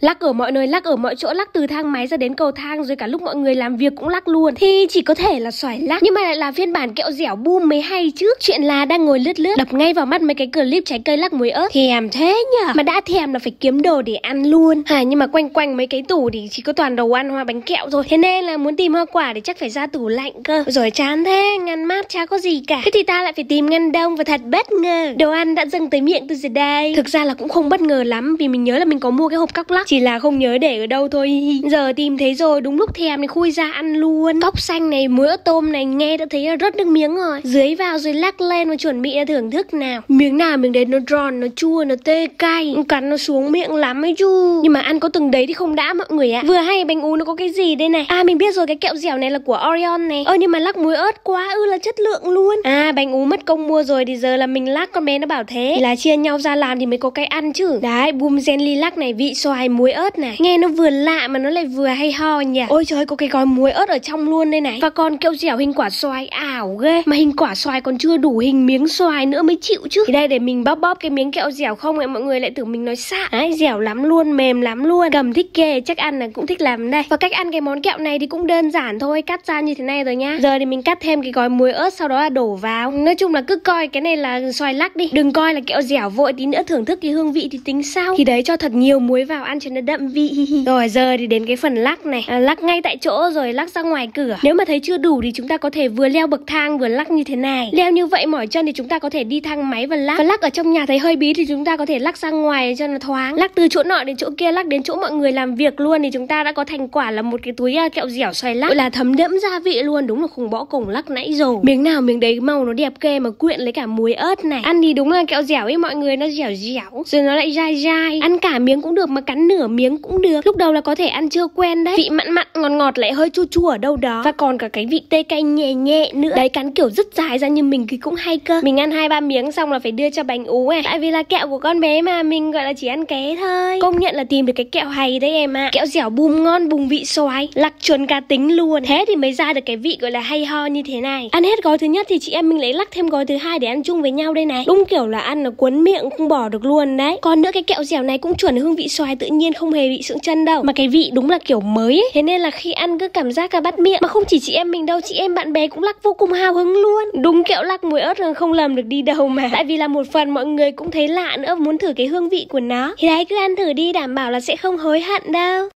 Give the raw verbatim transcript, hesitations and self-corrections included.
Lắc ở mọi nơi, lắc ở mọi chỗ, lắc từ thang máy ra đến cầu thang, rồi cả lúc mọi người làm việc cũng lắc luôn. Thì chỉ có thể là xoài lắc, nhưng mà lại là phiên bản kẹo dẻo boom mới hay chứ. Chuyện là đang ngồi lướt lướt, đập ngay vào mắt mấy cái clip trái cây lắc muối ớt. Thèm thế nhở, mà đã thèm là phải kiếm đồ để ăn luôn. À, nhưng mà quanh quanh mấy cái tủ thì chỉ có toàn đồ ăn hoa bánh kẹo thôi. Thế nên là muốn tìm hoa quả thì chắc phải ra tủ lạnh cơ. Rồi chán thế, ngăn mát chả có gì cả. Thế thì ta lại phải tìm ngăn đông và thật bất ngờ. Đồ ăn đã dâng tới miệng tôi rồi đây. Thực ra là cũng không bất ngờ lắm, vì mình nhớ là mình có mua cái hộp cóc lắc, chỉ là không nhớ để ở đâu thôi. Giờ tìm thấy rồi, đúng lúc thèm thì khui ra ăn luôn. Cóc xanh này, muối ớt tôm này, nghe đã thấy rớt nước miếng rồi. Dưới vào rồi lắc lên và chuẩn bị thưởng thức nào. Miếng nào miếng đấy nó giòn, nó chua, nó tê cay, cắn nó xuống miệng lắm ấy chứ. Nhưng mà ăn có từng đấy thì không đã mọi người ạ. À, vừa hay bánh ú nó có cái gì đây này. À, mình biết rồi, cái kẹo dẻo này là của Orion này. Ơ nhưng mà lắc muối ớt quá ư là chất lượng luôn. À, bánh ú mất công mua rồi thì giờ là mình lắc, con bé nó bảo thế thì là chia nhau ra làm thì mới có cái ăn chứ. Đấy, boom jelly lắc này, vị xoài muối ớt này, nghe nó vừa lạ mà nó lại vừa hay ho nhỉ. Ôi trời ơi, có cái gói muối ớt ở trong luôn đây này. Và còn kẹo dẻo hình quả xoài, ảo ghê. Mà hình quả xoài còn chưa đủ hình miếng xoài nữa mới chịu chứ. Thì đây để mình bóp bóp cái miếng kẹo dẻo, không lại mọi người lại tưởng mình nói xạ. Đấy, dẻo lắm luôn, mềm lắm luôn. Cầm thích ghê, chắc ăn là cũng thích làm đây. Và cách ăn cái món kẹo này thì cũng đơn giản thôi, cắt ra như thế này rồi nhá. Giờ thì mình cắt thêm cái gói muối ớt, sau đó là đổ vào. Nói chung là cứ coi cái này là xoài lắc đi, đừng coi là kẹo dẻo vội, tí nữa thưởng thức cái hương vị thì tính sau. Thì đấy, cho thật nhiều muối vào ăn cho nó đậm vị. Rồi giờ thì đến cái phần lắc này, à, lắc ngay tại chỗ rồi lắc ra ngoài cửa. Nếu mà thấy chưa đủ thì chúng ta có thể vừa leo bậc thang vừa lắc như thế này. Leo như vậy mỏi chân thì chúng ta có thể đi thang máy và lắc. Và lắc ở trong nhà thấy hơi bí thì chúng ta có thể lắc ra ngoài cho nó thoáng. Lắc từ chỗ nọ đến chỗ kia, lắc đến chỗ mọi người làm việc luôn, thì chúng ta đã có thành quả là một cái túi uh, kẹo dẻo xoài lắc, gọi là thấm đẫm gia vị luôn. Đúng là khủng bõ cùng lắc nãy rồi. Miếng nào miếng đấy màu nó đẹp kê mà quyện lấy cả muối ớt này. Ăn thì đúng là kẹo dẻo ấy mọi người, nó dẻo dẻo rồi nó lại dai dai. Ăn cả miếng cũng được mà cắn nửa miếng cũng được. Lúc đầu là có thể ăn chưa quen đấy, vị mặn mặn ngọt ngọt lại hơi chua chua ở đâu đó, và còn cả cái vị tê cay nhẹ nhẹ nữa. Đấy, cắn kiểu rất dài ra như mình thì cũng hay cơ. Mình ăn hai ba miếng xong là phải đưa cho bánh ú này, tại vì là kẹo của con bé mà mình gọi là chỉ ăn ké thôi. Công nhận là tìm được cái kẹo hay đấy em ạ. À, kẹo dẻo bùm ngon bùng vị xoài, lắc chuẩn cá tính luôn. Thế thì mới ra được cái vị gọi là hay ho như thế này. Ăn hết gói thứ nhất thì chị em mình lấy lắc thêm gói thứ hai để ăn chung với nhau đây này. Đúng kiểu là ăn nó cuốn miệng không bỏ được luôn đấy. Còn nữa, cái kẹo dẻo này cũng chuẩn hương vị xoài tự nhiên, không hề bị sượng chân đâu, mà cái vị đúng là kiểu mới ấy. Thế nên là khi ăn cứ cảm giác là bắt miệng. Mà không chỉ chị em mình đâu, chị em bạn bè cũng lắc vô cùng hào hứng luôn. Đúng kẹo lắc muối ớt không lầm được đi đâu mà. Tại vì là một phần mọi người cũng thấy lạ nữa, muốn thử cái hương vị của nó. Thì đấy, cứ ăn thử đi, đảm bảo là sẽ không hối hận đâu.